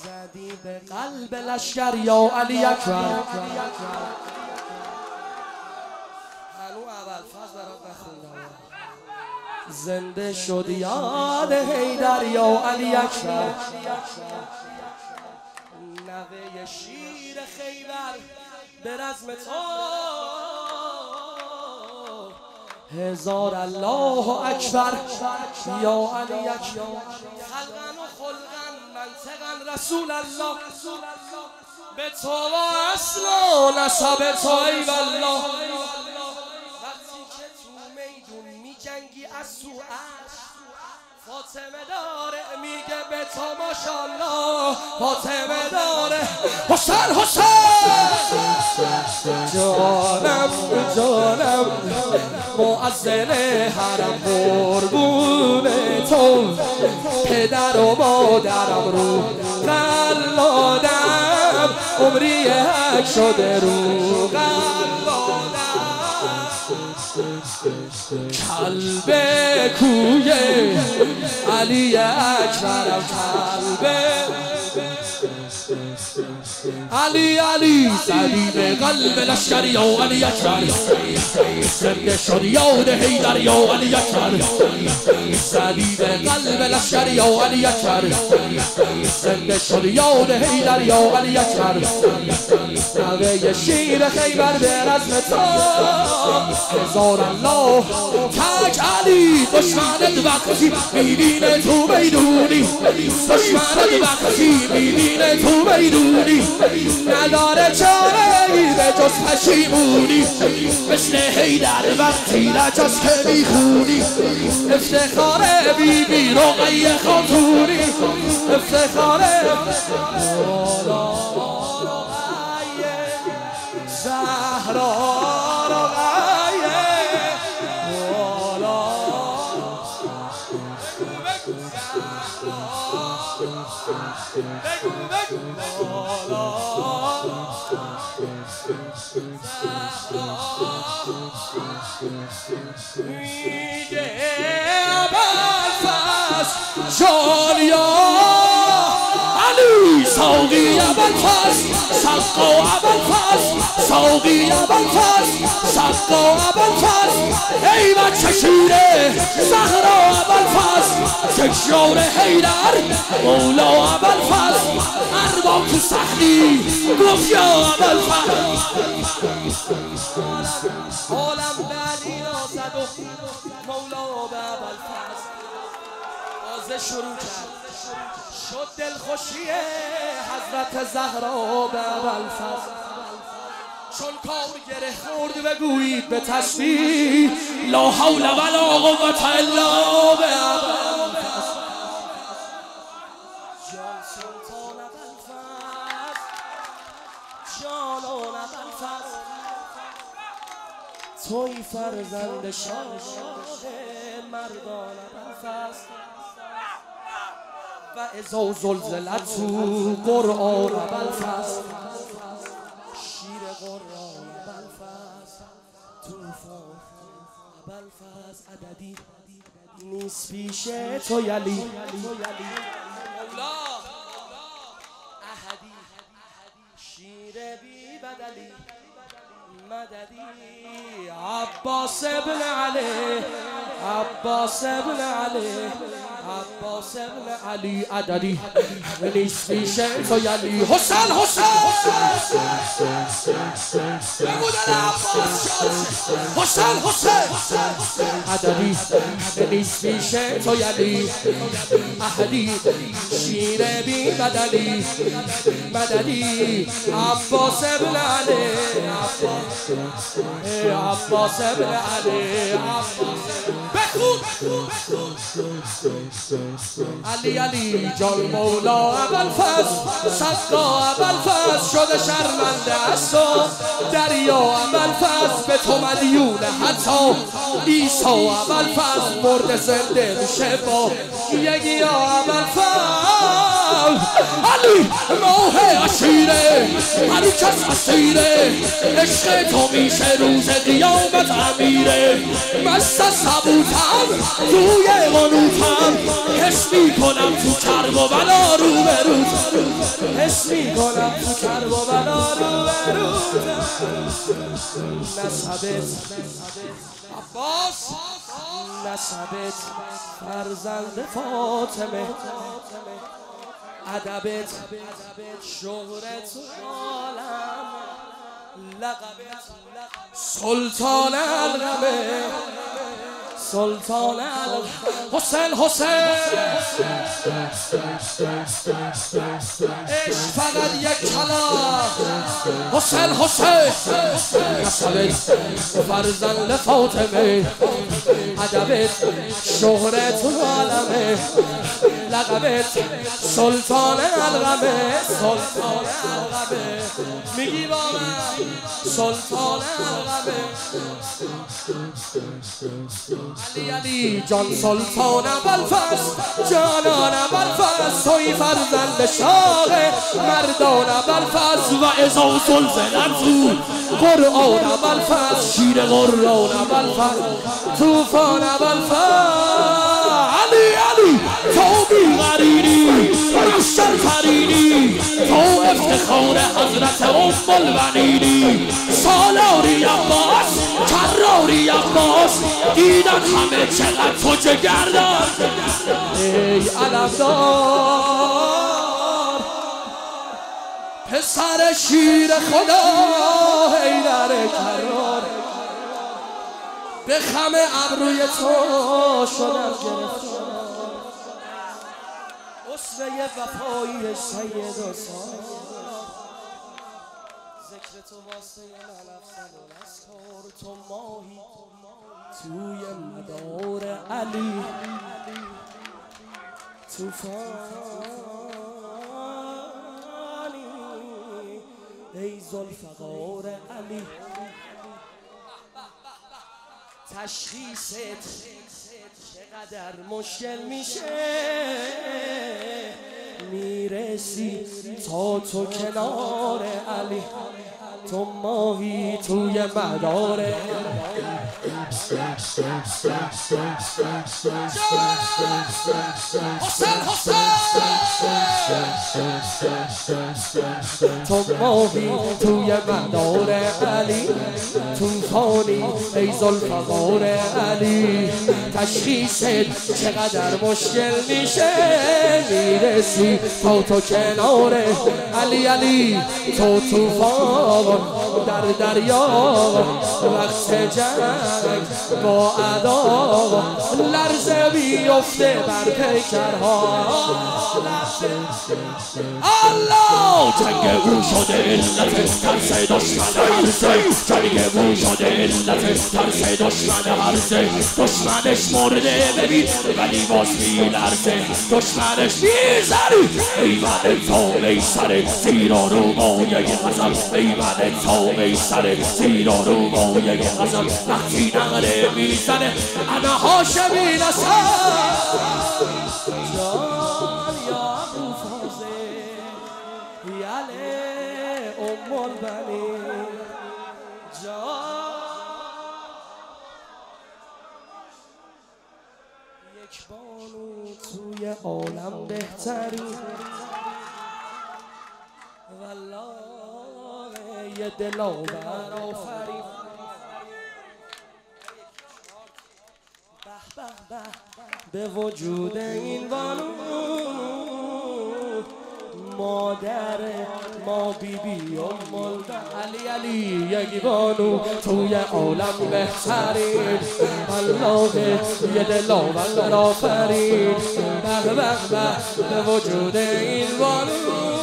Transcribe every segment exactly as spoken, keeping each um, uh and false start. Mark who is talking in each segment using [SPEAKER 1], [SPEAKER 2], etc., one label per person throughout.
[SPEAKER 1] زدی به قلب لشکر یا علی اکبر. هنو اول فاز برات نخوندم. زنده شد یاد حیدر یا علی اکبر. نوه شیر خیبر به رزم تو هزار الله اکبر یا علی اکبر. خلقا و خلقا منطقا رسول الله به تو و اصل و نسب تو ای والله. وقتی که تو میدون می جنگی از تو عرش فاطمه داره میگه به تو ماشاءالله. فاطمه داره حسین حسین جانم جانم مؤذن حرم قربون تو پدر و مادرم رو قلادم عمری حق شده رو قلادم کلب کوی علی اکبرم کلب علی علی زدی به قلب لشکر یا علی اکبر. زنده شد یاد حیدر یا علی اکبر. زدی به قلب لشکر یا علی اکبر. زنده شد یاد حیدر یا علی اکبر. نوه شیر خیبر به رزم تو هزار الله تک علی. دشمنت وقتی میبینه تو میدونی دشمنت وقتی میبینه تو میدونی نداره چاره ای به جز پشیمونی. مثل حیدر وقتی نجاست که میخونی افتخار بی بی رقیه خاتونی. افتخار زهرا میگه ابوالفضل جان یا علی ساقی ابوالفضل سقا ابوالفضل ساقی ابوالفضل سقا ابوالفضل ای بچه شیره زهرا ابوالفضل تکرار حیدر مولا ابوالفضل ارباب تو سختی گفت یا ابوالفضل. عالم بعدی را زد و مولا به ابوالفضل تازه شروع کرد شد دلخوشی حضرت زهرا به ابوالفضل. چون کار گره خورد بگویید به تسبیح لا حول ولا قوة الا به ابوالفضل. جان سلطان ابوالفضل جانان ابوالفضل توی فرزند شاه مردان ابوالفضل. و اذا زلزلت تو قرآن ابوالفضل شیر قرآن ابوالفضل طوفان ابوالفضل عددی نیست پیش تو یلی مولا احدی شیر بی بدلی مددی عباس ابن علی عباس ابن علی عباس ابن علی عددی نیست پیش تو یلی حسین حسین بگودن عباس حسین حسین عددی نیست پیش تو یلی احدی شیر بی بدلی مددی عباس ابن علی عباس ابن علی بخون علی علی جان مولا ابوالفضل سقا ابوالفضل شده شرمنده است و دریا ابوالفضل به تو مدیون حتی عیسی ابوالفضل مرد زنده میشه با یکی ابوالفضل. علی ماه عشیره علی کس اسیره عشق تو میشه روز قیامت امیره. مست سبوتم توی قنوتم حس میکنم تو کرب و بلا رو به روز حس میکنم تو کرب و بلا رو برودم نسبت عباس نسبت فرزند فاطمه ادبت شهرت عالم لقبت سلطان الغمه سلطان حسین حسین عشق فقط یک کلام حسین حسین نسبت فرزند فاطمه ادبت شهرت عالمه لقبت سلطان الغمه سلطان الغمه میگی با من سلطان الغمه علی علی جان سلطان ابوالفضل جانان ابوالفضل توی فرزند شاه مردان ابوالفضل و اذا زلزلت قرآن ابوالفضل شیر قرآن ابوالفضل طوفان ابوالفضل علی علی تو بی‌قرینی بیشتر ترینی تو افتخار حضرت ام البنینی سالاری عباس کراری عباس دیدن همه چقدر تو جگردار ای علمدار پسر شیر خدا حیدر کرار به خم ابروی تو شدم گرفتار اسوه وفایی سید و سال ذکر تو واسه من افضل الاسکار تو ماهی توی مدار علی توفانی ای ذوالفقار علی تشخیصت چقدر مشکل میشه میرسی تا تو کنار علی تو ماهی توی مدار حسین حسین تو ماهی توی مدار علی طوفانی ای ذوالفقار علی تشخیصت چقدر مشکل میشه میرسی تا تو کنار علی علی تو طوفان در دریا وقت جنگ با ادا لرزه بیفته بر پیکرها الله جنگ او شده علت ترس دشمن هرزه جنگ او شده علت ترس دشمن هرزه دشمنش مرده ببین ولی باز میلرزه دشمنش میزنی ای من تا میسره زیرا رو مایه غزل ای من تا میسره زیرا رو مایه غزل وقتی نغره میزنه انا هاشمی نسل جان یا ابو فازه یاله ام البنین جان یک بانو توی عالم بهترین والله یه دلاور آفرین به وجود این بانو مادر ما بی بی ام علی علی یک بانو توی عالم بهترین الله یه دلاور آفرین بغ بغ بغ به وجود این بانو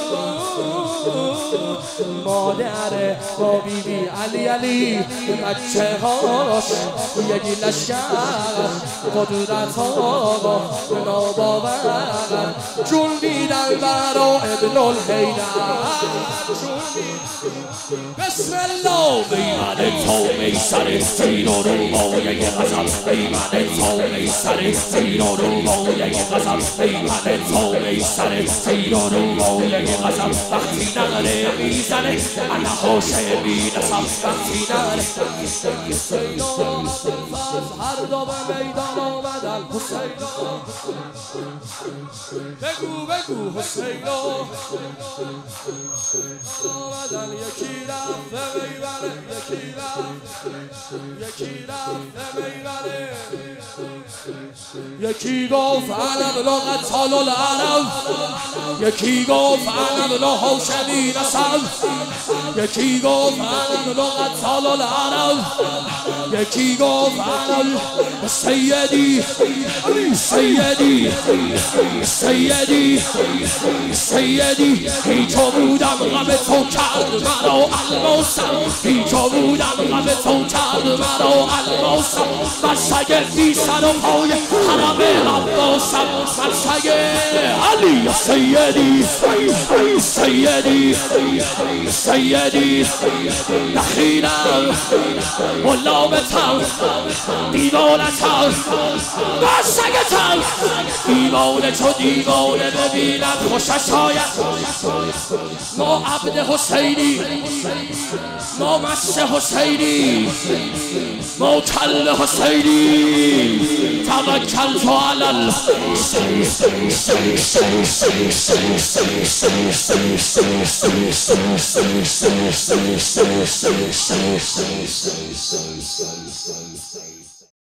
[SPEAKER 1] مادر با بی بی علی علی بچه هاش یکی لشکر قدرت ها ناباور جون بیدن برا ابن الحیدر بسم الله ایمن تو میسر زیر و رو مایه غزل ایمن تو میسر زیر و رو مایه غزل ایمن تو میسر زیر و رو مایه غزل وقتی نغنه میزنه انا حسین میرسم وقتی نغنه حسین و ابوالفضل هر دو به میدان آمدن حسین بگو بگو حسین آمدن یکی رفت به میبره یکی رفت یکی رفت به میبره یکی گفت انا بلا قتال العرب یکی گفت انا بلا هاشمی نسل یکی گفت انا بلا قتال العرب یکی گفت انا سیدی سیدی سیدی سیدی هیچو بودم غم تو کرد مرا الماسم هیچو بودم غم تو کرد مرا الماسم من سگ بی سر و پای حرم عباسم من سگ علی سیدی سیدی سیدی نخیرم غلامتم دیوانتم من سگتم دیوانه چو دیوانه ببینم خوشش آید ما عبد حسینی ما مست حسینی ما کل حسینی توکل تو علی الله